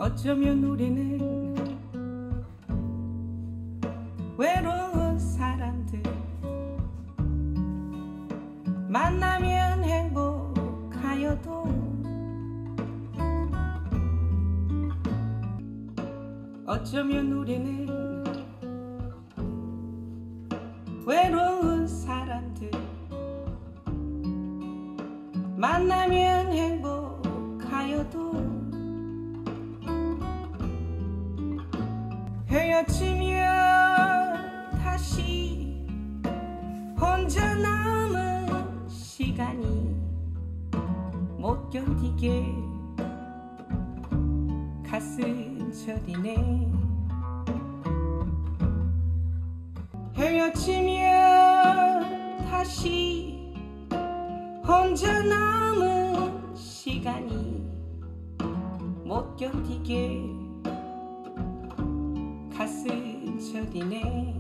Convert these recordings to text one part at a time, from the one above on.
어쩌면 우리는 외로운 사람들 만나면 행복하여도 어쩌면 우리는 외로운 사람들 만나면 행복하여도 헤어지면 다시 혼자 남은 시간이 못 견디게 가슴 저리네. 헤어지면 다시 혼자 남은 시간이 못 견디게 가슴 저리네.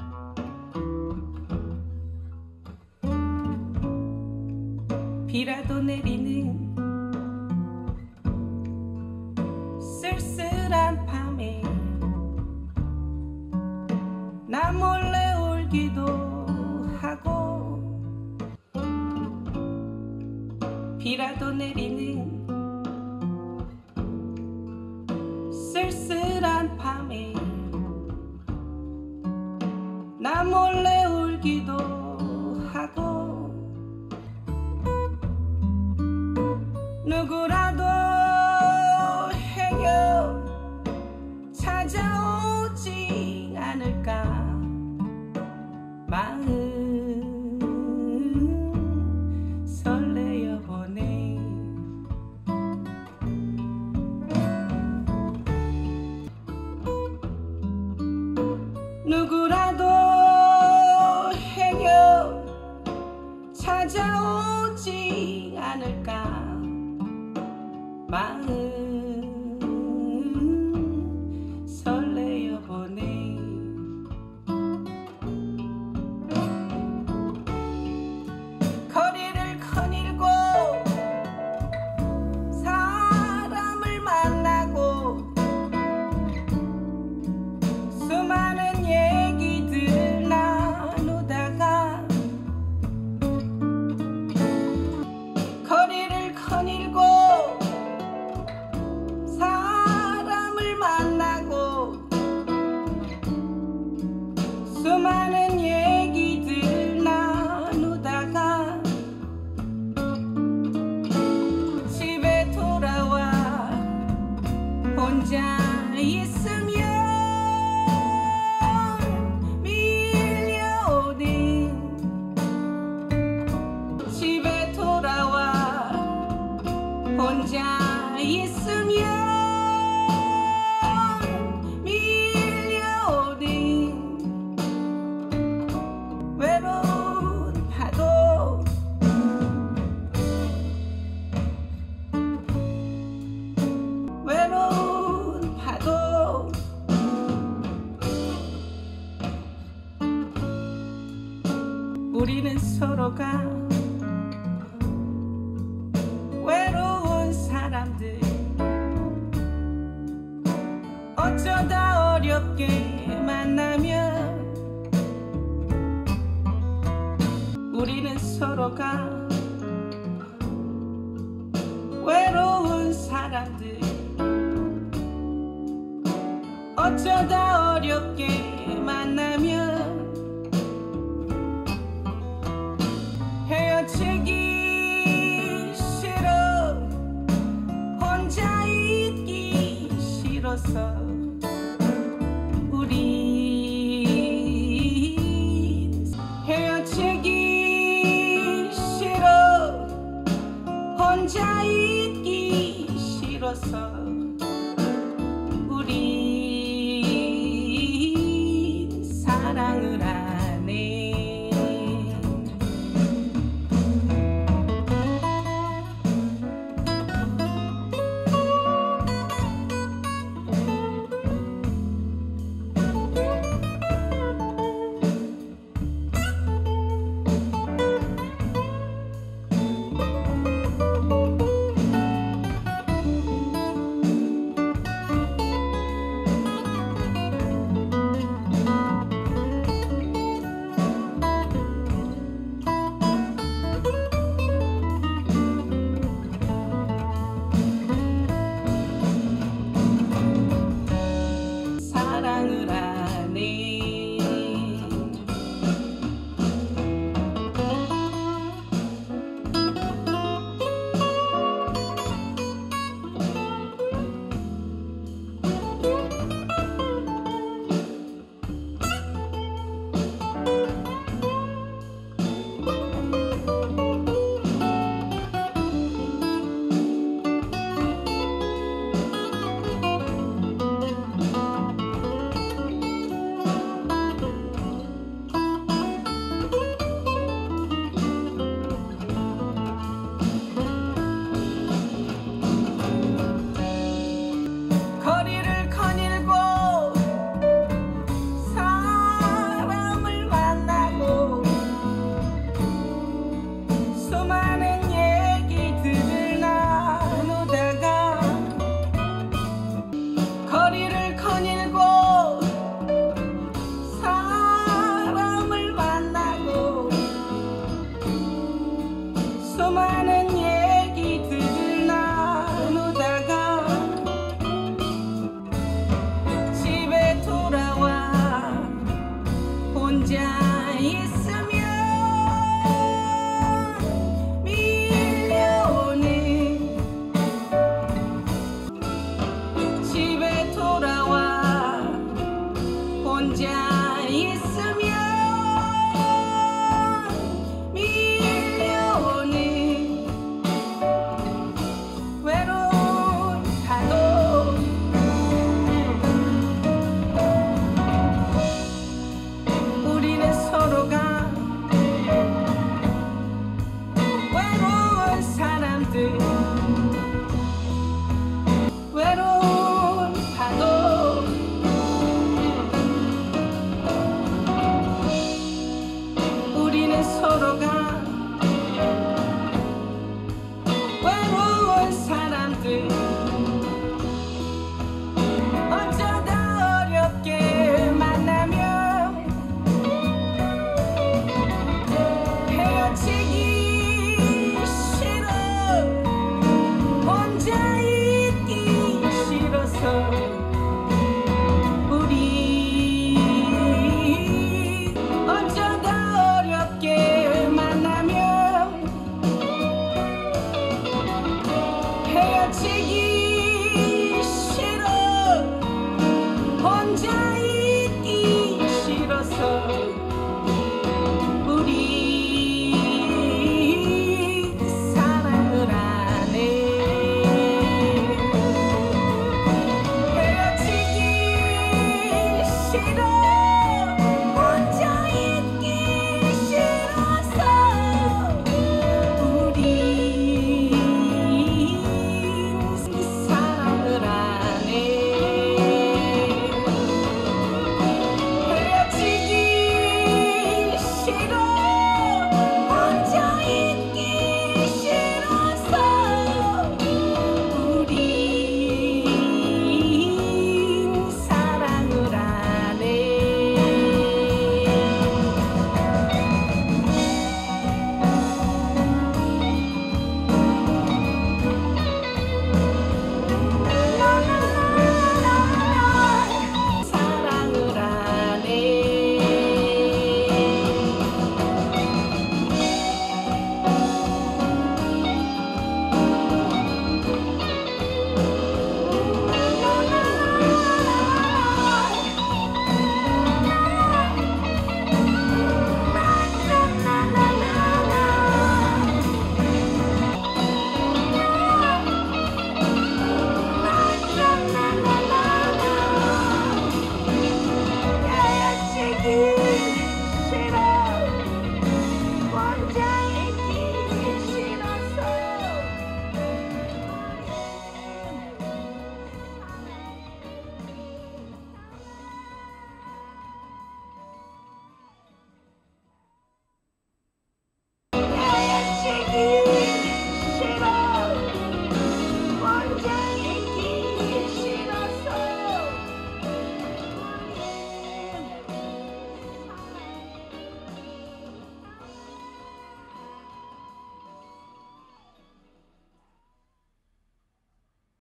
비라도 내리는 쓸쓸한 밤에 나 몰래 울기도 하고, 비라도 내리는 쓸쓸한 밤에 나 몰래 울기도 하고, 누구라도 행여 찾아오지 않을까 마음 설레어 보네. 누구라도 행여 찾아오지 않을까 마음 설레어 보네. 거리를 거닐고 사람을 만나고 수많은 얘기들 나누다가 거리를 거닐고 사람을 만나고 수많은 얘기들 나누다가 집에 돌아와 혼자 있으면 밀려오는, 집에 돌아와 혼자 있으면 외로운 파도, 외로운 파도. 우리는 서로가 외로운 사람들 어쩌다 어렵게 만나면 우리는 서로가 외로운 사람들 어쩌다 어렵게 만나면 헤어지기 싫어 혼자 있기 싫어서 우리 헤어지기 싫어 혼자 있기 싫어서 우리